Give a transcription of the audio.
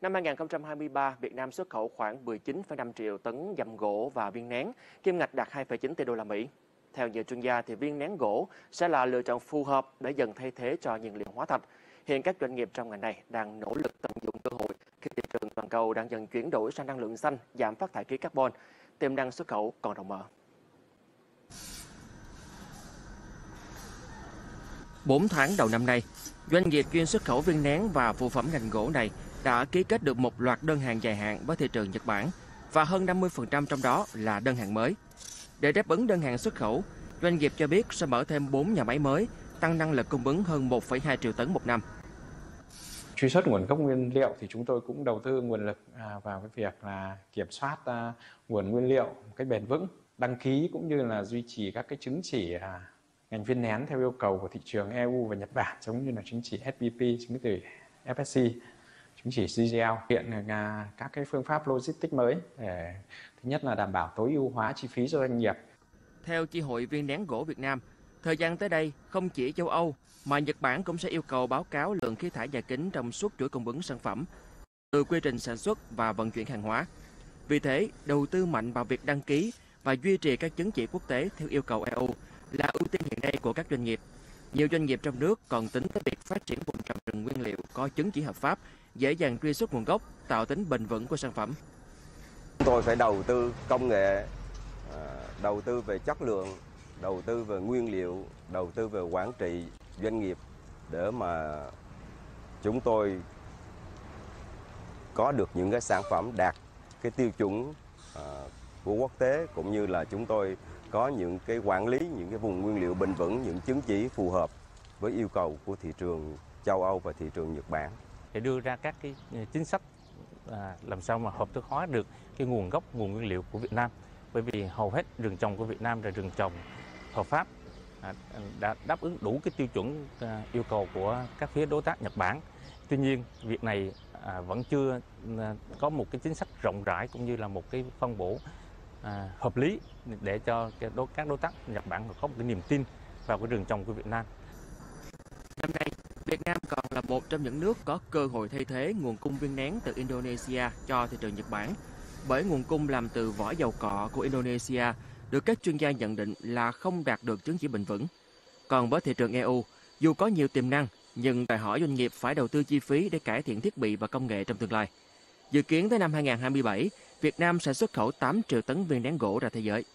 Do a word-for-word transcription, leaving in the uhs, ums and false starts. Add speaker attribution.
Speaker 1: Năm hai nghìn không trăm hai mươi ba, Việt Nam xuất khẩu khoảng mười chín phẩy năm triệu tấn dầm gỗ và viên nén, kim ngạch đạt hai phẩy chín tỷ đô la Mỹ. Theo nhiều chuyên gia, thì viên nén gỗ sẽ là lựa chọn phù hợp để dần thay thế cho nhiên liệu hóa thạch. Hiện các doanh nghiệp trong ngành này đang nỗ lực tận dụng cơ hội khi thị trường toàn cầu đang dần chuyển đổi sang năng lượng xanh, giảm phát thải khí carbon. Tiềm năng xuất khẩu còn rộng mở. bốn tháng đầu năm nay, doanh nghiệp chuyên xuất khẩu viên nén và phụ phẩm ngành gỗ này đã ký kết được một loạt đơn hàng dài hạn với thị trường Nhật Bản và hơn năm mươi phần trăm trong đó là đơn hàng mới. Để đáp ứng đơn hàng xuất khẩu, doanh nghiệp cho biết sẽ mở thêm bốn nhà máy mới, tăng năng lực cung ứng hơn một phẩy hai triệu tấn một năm.
Speaker 2: Truy xuất nguồn gốc nguyên liệu thì chúng tôi cũng đầu tư nguồn lực vào cái việc là kiểm soát nguồn nguyên liệu một cách bền vững, đăng ký cũng như là duy trì các cái chứng chỉ ngành viên nén theo yêu cầu của thị trường e u và Nhật Bản, giống như là chứng chỉ ét pê pê, chứng chỉ ép ét xê, chứng chỉ xê giê lờ, hiện là các cái phương pháp logistics mới để thứ nhất là đảm bảo tối ưu hóa chi phí cho doanh nghiệp.
Speaker 1: Theo Chi hội viên nén gỗ Việt Nam, thời gian tới đây không chỉ châu Âu mà Nhật Bản cũng sẽ yêu cầu báo cáo lượng khí thải nhà kính trong suốt chuỗi cung ứng sản phẩm, từ quy trình sản xuất và vận chuyển hàng hóa. Vì thế, đầu tư mạnh vào việc đăng ký và duy trì các chứng chỉ quốc tế theo yêu cầu e u là ưu tiên hiện nay của các doanh nghiệp. Nhiều doanh nghiệp trong nước còn tính tới việc phát triển vùng trồng rừng nguyên liệu có chứng chỉ hợp pháp, dễ dàng truy xuất nguồn gốc, tạo tính bền vững của sản phẩm.
Speaker 3: Chúng tôi phải đầu tư công nghệ, đầu tư về chất lượng, đầu tư về nguyên liệu, đầu tư về quản trị doanh nghiệp để mà chúng tôi có được những cái sản phẩm đạt cái tiêu chuẩn của quốc tế, cũng như là chúng tôi có những cái quản lý những cái vùng nguyên liệu bền vững, những chứng chỉ phù hợp với yêu cầu của thị trường châu Âu và thị trường Nhật Bản.
Speaker 4: Để đưa ra các cái chính sách à, làm sao mà hợp thức hóa được cái nguồn gốc, nguồn nguyên liệu của Việt Nam. Bởi vì hầu hết rừng trồng của Việt Nam là rừng trồng hợp pháp, à, đã đáp ứng đủ cái tiêu chuẩn à, yêu cầu của các phía đối tác Nhật Bản. Tuy nhiên, việc này à, vẫn chưa à, có một cái chính sách rộng rãi cũng như là một cái phân bổ à, hợp lý để cho các đối tác Nhật Bản có một cái niềm tin vào cái rừng trồng của Việt Nam.
Speaker 1: Năm nay, Việt Nam còn là một trong những nước có cơ hội thay thế nguồn cung viên nén từ Indonesia cho thị trường Nhật Bản, bởi nguồn cung làm từ vỏ dầu cọ của Indonesia được các chuyên gia nhận định là không đạt được chứng chỉ bền vững. Còn với thị trường e u, dù có nhiều tiềm năng, nhưng đòi hỏi doanh nghiệp phải đầu tư chi phí để cải thiện thiết bị và công nghệ trong tương lai. Dự kiến tới năm hai nghìn không trăm hai mươi bảy, Việt Nam sẽ xuất khẩu tám triệu tấn viên nén gỗ ra thế giới.